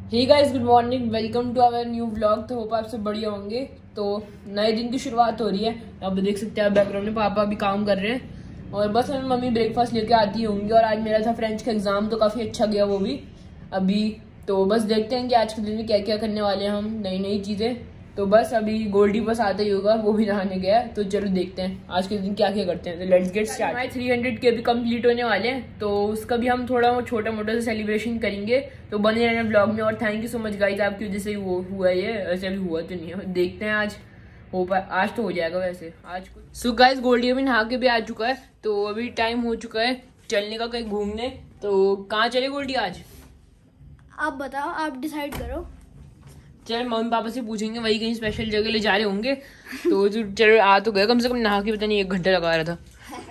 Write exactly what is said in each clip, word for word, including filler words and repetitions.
Hey guys, good morning, welcome to our new vlog. तो hope आप सब बढ़िया होंगे। तो नए दिन की शुरुआत हो रही है। अब देख सकते हैं बैकग्राउंड में पापा भी काम कर रहे हैं और बस हमें मम्मी ब्रेकफास्ट लेके आती होंगी। और आज मेरा था फ्रेंच का एग्जाम, तो काफ़ी अच्छा गया वो भी अभी। तो बस देखते हैं कि आज के दिन में क्या क्या करने वाले हैं हम, नई नई चीज़ें। तो बस अभी गोल्डी बस आता ही होगा, वो भी नहाने गया है। तो चलो देखते हैं आज के दिन क्या क्या करते हैं। तो लेट्स गेट स्टार्ट। हमारे थ्री हंड्रेड के भी कंप्लीट होने वाले हैं, तो उसका भी हम थोड़ा छोटा मोटा सा सेलिब्रेशन करेंगे। तो बने रहना ब्लॉग में। और thank you so much guys, आपकी वजह से वो हुआ, ये ऐसे अभी हुआ तो नहीं है। देखते हैं आज हो पाए, आज तो हो जाएगा वैसे आज कुछ। सो गाइस, गोल्डी अभी नहा के भी आ चुका है। तो अभी टाइम हो चुका है चलने का कहीं घूमने। तो कहाँ चले गोल्डी आज? आप बताओ, आप डिसाइड करो। चल मम्मी पापा से पूछेंगे, वही कहीं स्पेशल जगह ले जा रहे होंगे। तो चलो आ तो गए, कम से कम नहा के पता नहीं एक घंटा लगा रहा था।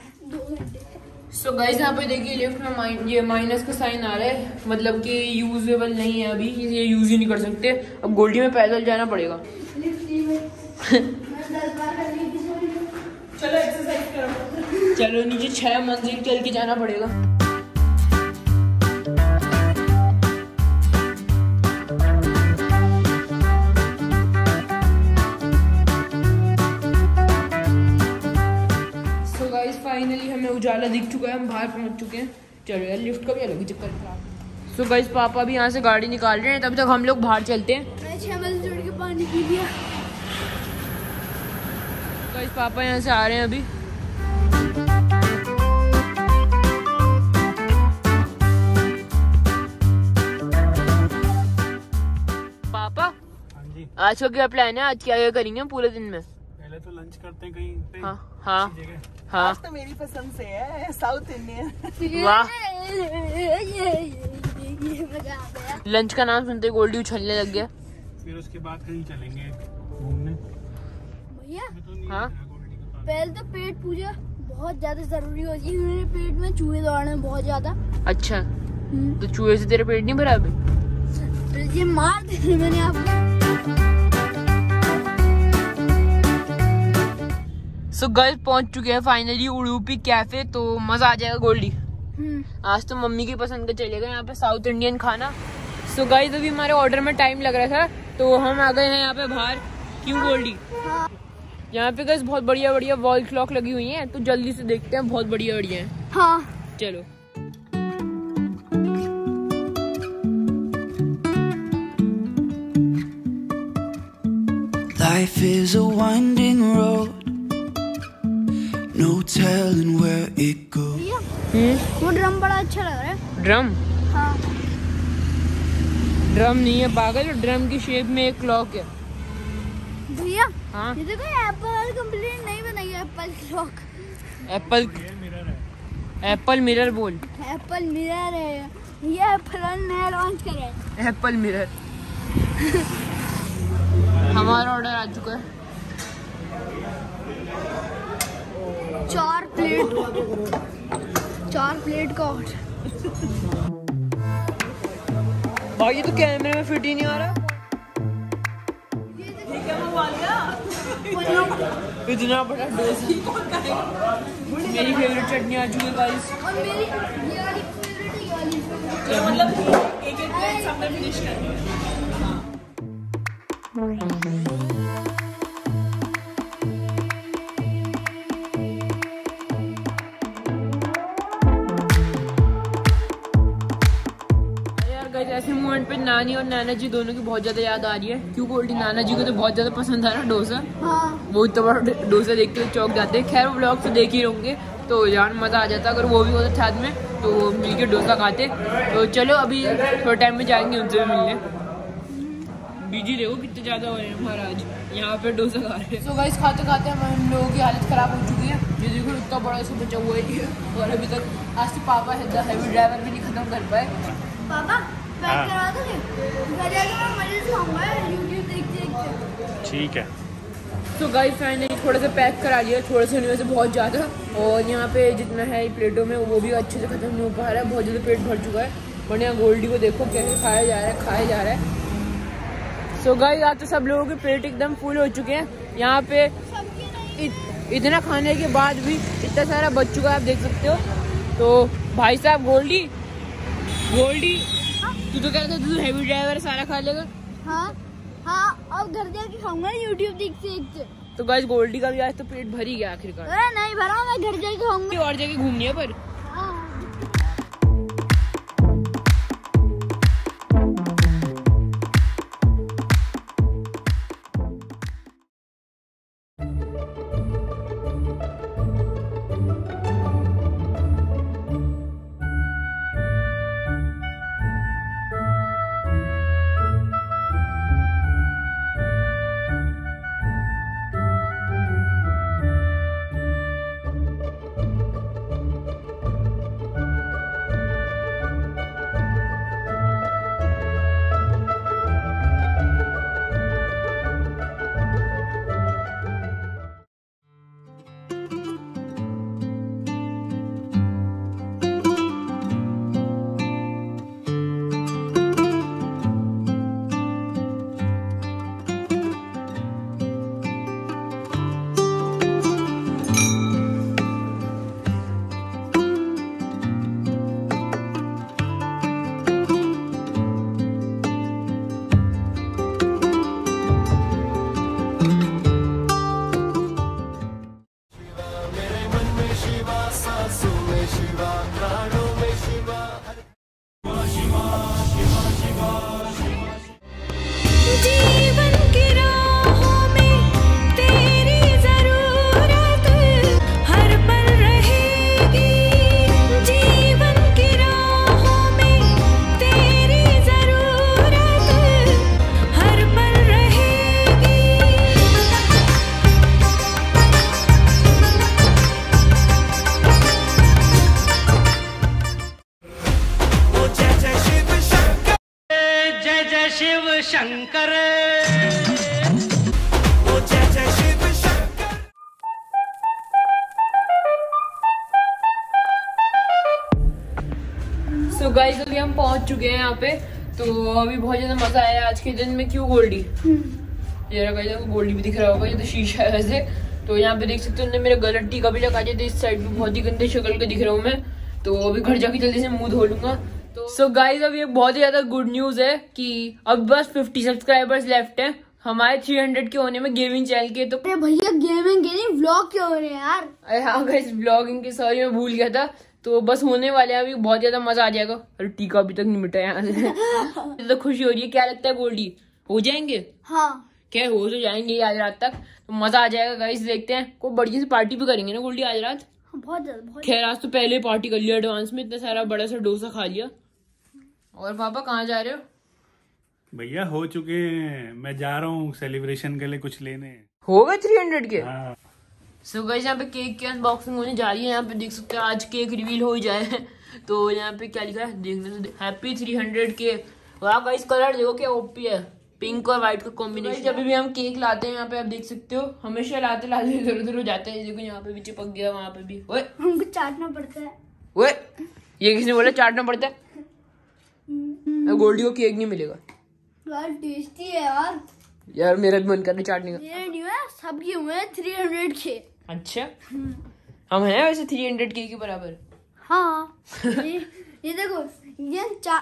सो गाइस, यहाँ पे देखिए लिफ्ट में माइन, ये माइनस का साइन आ रहा है, मतलब कि यूजेबल नहीं है अभी, ये यूज ही नहीं कर सकते। अब गोल्डी में पैदल जाना पड़ेगा। चलो एक्सरसाइज करो। चलो नीचे छह मंजिल चल के जाना पड़ेगा। फाइनली हमें उजाला दिख चुका है, हम बाहर पहुंच चुके हैं। चलो यार, लिफ्ट का भी अलग ही चक्कर खराब। सो गाइस, पापा भी यहाँ से गाड़ी निकाल रहे हैं, तब तक हम लोग बाहर चलते हैं। मैं छह बजे चढ़ के पानी पी लिया। गाइस, पापा यहाँ से आ रहे हैं अभी। पापा, हाँ जी। आज का क्या प्लान है? आज क्या क्या करेंगे पूरे दिन में? पहले तो लंच करते हैं कहीं पे। हाँ हाँ हाँ। आज तो मेरी पसंद से है, साउथ इंडियन। वाह, ये मजा आ गया। लंच का नाम सुनते गोल्डी उछलने लग गया। फिर उसके बाद कहीं चलेंगे घूमने। भैया तो हाँ, पहले तो पेट पूजा बहुत ज्यादा जरूरी होती है। मेरे पेट में चूहे दौड़ रहे हैं बहुत ज्यादा। अच्छा, तो चूहे से तेरा पेट नहीं भरा अभी? ये मार दे मैंने आपको। सो गर्ल्स, पहुंच चुके हैं फाइनली उडुपी कैफे। तो मजा आ जाएगा गोल्डी। आज तो मम्मी की पसंद का चलेगा यहाँ पे साउथ इंडियन खाना। सो गाइस, अभी हमारे ऑर्डर में टाइम लग रहा था, तो हम आ गए हैं यहाँ पे बाहर। क्यों गोल्डी? हाँ। यहाँ पे गाइस बहुत बढ़िया बढ़िया वॉल क्लॉक लगी हुई हैं, तो जल्दी से देखते हैं। बहुत बढ़िया बढ़िया है। हाँ चलो। Life is a winding road, no telling where it goes. हम्म, वो ड्रम बड़ा अच्छा लग रहा है। ड्रम? हाँ। ड्रम नहीं है पागल, ड्रम की शेप में एक क्लॉक है। भैया हाँ, ये देखो, एप्पल कंप्लीट नहीं बनाई है। Apple clock, Apple Apple mirror बोल। एप्पल मिरर है ये। एप्पल नया लॉन्च कर रहा है, एप्पल मिरर। हमारा ऑर्डर आ चुका है। चार प्लेट चार प्लेट का ऑर्डर। भाई ये तो कैमरे में फिट ही नहीं आ रहा। इतना बड़ा डोसा। मेरी फेवरेट चटनी आ चुकी है गाइस। और मेरी ये वाली फेवरेट है, ये वाली फेवरेट। मतलब एक एक प्लेट सबने फिनिश कर दी। ऐसे मोमेंट पे नानी और नाना जी दोनों की बहुत ज्यादा याद आ रही है। क्यों गोल्डी? नाना जी को तो बहुत ज्यादा पसंद आ रहा है डोसा। हाँ। वो इतना बड़ा डोसा देखते हुए चौक जाते हैं। खैर वो ब्लॉग तो देख ही होंगे, तो यार मजा आ जाता अगर वो भी होता साथ में, तो मिलके डोसा खाते। तो चलो अभी थोड़े टाइम में जाएंगे उनसे भी मिलने। बिजी देखो कितने ज्यादा हो रहे हैं महाराज, यहाँ पे डोसा खा रहे हैं। सो गाइस, खाते खाते हम लोगों की हालत खराब हो चुकी है। ये देखो इतना बड़ा सा बचा हुआ है, और अभी तक आज से पापा हैवी ड्राइवर भी नहीं खत्म कर पाए। पापा पैक करा दोगे? घर जाके मैं मजे से खाऊंगा यूट्यूब देखते देखते। ठीक है। तो गाइस, फाइनली थोड़ा सा पैक करा लिया, थोड़ा सा होने में से बहुत ज़्यादा। और यहाँ पे जितना है प्लेटों में वो भी अच्छे से खत्म नहीं हो पा रहा है, बहुत ज़्यादा पेट भर चुका है। और यहाँ गोल्डी को देखो कैसे खाया जा रहा है, खाया जा रहा है। सो गाइस, आज तो सब लोगों के पेट एकदम फुल हो चुके हैं। यहाँ पे इत, इतना खाने के बाद भी इतना सारा बच चुका है, आप देख सकते हो। तो भाई साहब, गोल्डी गोल्डी तू तो कह रहा था तू हैवी ड्राइवर सारा खा लेगा। हाँ हाँ अब घर जाके खाऊंगा यूट्यूब देख देख के। तो गाइस गोल्डी का भी आज तो पेट भर ही गया आखिरकार। अरे नहीं भरा, मैं घर जाके खाऊंगा। और जगह घूमनी है पर हाँ। शंकर सो गाइस अभी हम पहुंच चुके हैं यहाँ पे। तो अभी बहुत ज्यादा मजा आया आज के दिन में। क्यों गोल्डी? ये गाइस आपको गोल्डी भी दिख रहा होगा, ये तो शीशा है वैसे। तो यहाँ पे देख सकते हो मेरे गलत टीका भी लगा दिया, इस साइड पे बहुत ही गंदे शक्ल के दिख रहा हूँ मैं। तो अभी घर जाके जल्दी से मुंह धो लूंगा। तो सो गाइस अभी एक बहुत ही ज्यादा गुड न्यूज है कि अब बस फिफ्टी सब्सक्राइबर्स लेफ्ट हैं हमारे थ्री हंड्रेड के होने में गेमिंग चैनल के। तो अरे भैया गेमिंग के नहीं व्लॉग के हो रहे हैं यार। अरे हाँ गाइस व्लॉगिंग के, सॉरी मैं भूल गया था। तो बस होने वाले हैं अभी, बहुत ज्यादा मजा आ जाएगा। अरे टीका अभी तक नहीं मिटा यहाँ से। तो खुशी हो रही है। क्या लगता है गोल्डी हो जाएंगे? हाँ क्या हो तो जाएंगे आज रात तक, तो मजा आ जाएगा गाइस। देखते हैं कोई बढ़िया सी पार्टी भी करेंगे ना गोल्डी आज रात। बहुत ज्यादा बहुत। खैर आज तो पहले पार्टी कर लिया एडवांस में, इतना सारा बड़ा सा डोसा खा लिया। और पापा कहाँ जा रहे हो? भैया हो चुके हैं, मैं जा रहा हूँ सेलिब्रेशन के लिए कुछ लेने। हो गए थ्री हंड्रेड के। हाँ। सो गाइस यहाँ पे केक की अनबॉक्सिंग होने जा रही है। यहाँ पे देख सकते हैं आज केक रिवील हो ही जाए। तो यहाँ पे क्या लिखा है देखने से, हैप्पी थ्री हंड्रेड के। वाह गाइस कलर देखो क्या ओपी है, पिंक और व्हाइट का कॉम्बिनेशन। जब भी हम केक लाते हैं यहाँ पे आप देख सकते हो हमेशा लाते लाते इधर उधर हो जाते हैं। देखो यहाँ पे भी चिपक गया, वहाँ पे भी। ओए हमको चाटना पड़ता है। ओए ये किसने बोला चाटना पड़ता है? गोल्डी को केक नहीं मिलेगा यार। टेस्टी है यार। यार मेरा भी मन कर रहा है चाटने का। मेरे नहीं है, सबके हुए हैं थ्री हंड्रेड के। अच्छा हम हैं वैसे थ्री हंड्रेड के के बराबर। हाँ ये, ये देखो ये चा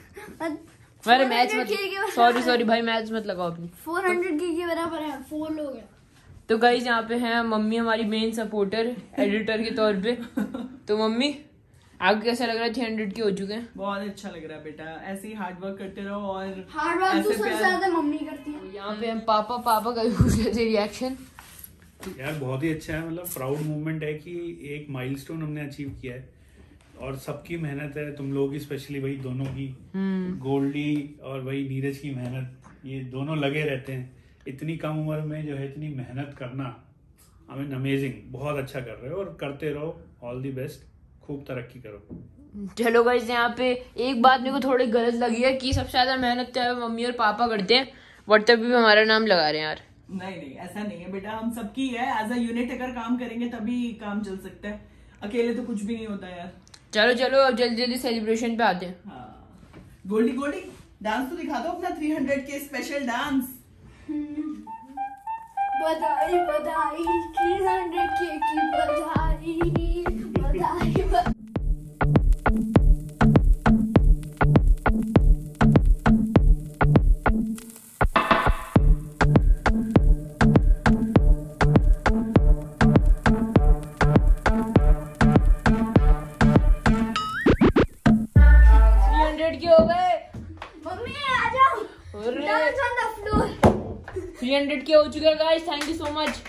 अरे मैच मत, सॉरी सॉरी भाई मैच मत लगाओ अपनी। फोर हंड्रेड के के बराबर है, फोर लोग हैं। तो गाइस यहाँ पे हैं मम्मी हमारी मेन सपोर्टर एडिटर के तौर पे। तो मम्मी आपको कैसा लग रहा है? थ्री हंड्रेड के हो चुके हैं। बहुत अच्छा लग रहा है बेटा, ऐसे ही हार्ड वर्क करते रहो। और हार्ड वर्क तो ऐसे सबसे प्यार- ज्यादा मम्मी करती है। यहाँ पे हम पापा पापा का भी पूछ रहे थे रिएक्शन। यार बहुत ही अच्छा है, मतलब प्राउड मूवमेंट है कि एक माइलस्टोन हमने अचीव किया है और सबकी मेहनत है, तुम लोगों की स्पेशली वही दोनों की, गोल्डी और वही नीरज की मेहनत, ये दोनों लगे रहते हैं। इतनी कम उम्र में जो है इतनी मेहनत करना, आई मीन अमेजिंग। बहुत अच्छा कर रहे हो और करते रहो। ऑल दी बेस्ट, खूब तरक्की करो। चलो गाइस यहाँ पे एक बात मेरे को थोड़ी गलत लगी है कि सबसे ज्यादा मेहनत चाहे मम्मी और पापा करते हैं, बट तभी भी हमारा नाम लगा रहे हैं यार। नहीं नहीं ऐसा नहीं है बेटा, हम सबकी है। एज अ यूनिट अगर काम करेंगे तभी काम चल सकता है, अकेले तो कुछ भी नहीं होता यार। चलो चलो अब जल्दी जल्दी सेलिब्रेशन पे आते हैं। हाँ। गोल्डी गोल्डी डांस तो दिखा दो अपना three hundred K special dance. बधाई बधाई थ्री हंड्रेड के की बधाई बधाई बधाई। Dance on the floor. Three hundred K हो चुके हैं guys, thank you so much.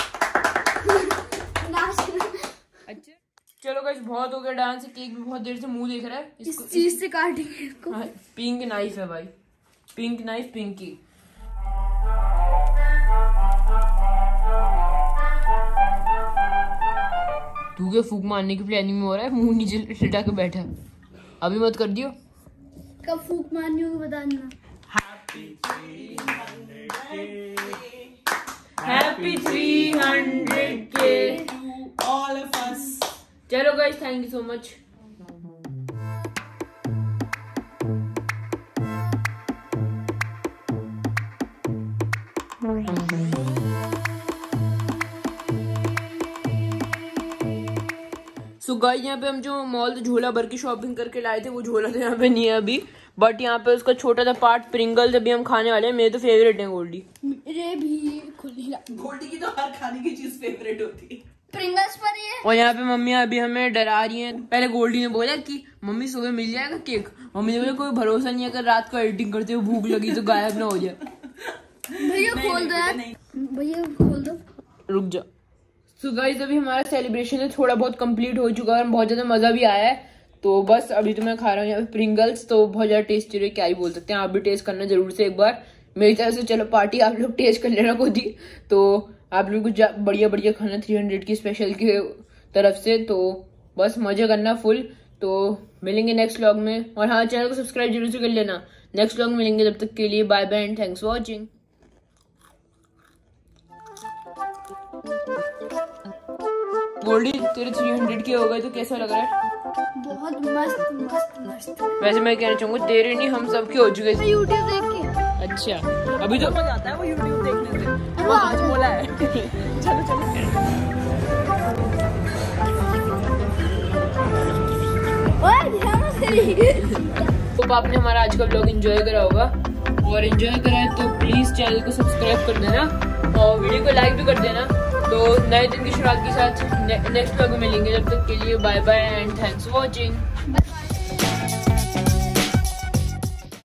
अच्छा चलो गाइस, बहुत हो गया डांस। केक भी बहुत देर से मुंह देख रहा है। इस चीज से काटेंगे इसको। हाँ, पिंक नाइफ है भाई, पिंक नाइफ, पिंकी। तू क्या फूक मारने की प्लानिंग में हो रहा है? मुंह नीचे लिटा के बैठा है। अभी मत कर दियो। कब फूक मारनी होगी बता देना। Happy three hundred K all of us. चलो guys, thank you so much. So guys, यहाँ पे हम जो मॉल झोला भर की शॉपिंग करके लाए थे, वो झोला तो यहाँ पे नहीं है अभी, बट यहाँ पे उसका छोटा सा पार्ट प्रिंगल्स अभी हम खाने वाले हैं। मेरे तो फेवरेट है गोल्डी। मेरे भी खुली गोल्डी की तो हर खाने की चीज फेवरेट होती है। प्रिंगल्स पर ये। और यहाँ पे मम्मी अभी हमें डरा रही हैं। पहले गोल्डी ने बोला कि मम्मी सुबह मिल जाएगा केक। मम्मी ने बोला कोई भरोसा नहीं है, अगर रात को एडिटिंग करते हुए भूख लगी तो गायब ना हो जाए। भैया खोल दो यार, भैया खोल दो। रुक जा। सो गाइस, अभी हमारा सेलिब्रेशन है थोड़ा बहुत कंप्लीट हो चुका है और बहुत ज्यादा मजा भी आया है। तो बस अभी तो मैं खा रहा हूँ यहाँ पे प्रिंगल्स, तो बहुत ज्यादा टेस्टी रहे, क्या ही बोल सकते हैं। आप भी टेस्ट करना जरूर से एक बार मेरी तरफ से। चलो पार्टी आप लोग टेस्ट कर लेना खुद ही। तो आप लोग कुछ बढ़िया बढ़िया खाना थ्री हंड्रेड की स्पेशल की तरफ से। तो बस मजे करना फुल। तो मिलेंगे नेक्स्ट व्लॉग में। और हाँ, चैनल को सब्सक्राइब जरूर से कर लेना। नेक्स्ट व्लॉग मिलेंगे, तब तक के लिए bye bye and thanks for watching. Goldy, तेरे थ्री हंड्रेड के हो गए तो कैसा लग रहा है? बहुत मस्त मस्त मस्त। वैसे मैं कहना चाहूंगा तेरे नहीं, हम सबके हो चुके हैं। यूट्यूब देख के। अच्छा, अभी तो मजा आता है वो यूट्यूब देखने से। वो आज बोला है। चलो चलो। ओए ध्यान से। तो आपने हमारा आज का व्लॉग एंजॉय करा होगा, और एंजॉय करा है तो प्लीज चैनल को सब्सक्राइब कर देना और वीडियो को लाइक भी कर देना। तो नए दिन की शुरुआत के साथ ने, नेक्स्ट व्लॉग में मिलेंगे। जब तक के लिए bye bye and thanks for watching.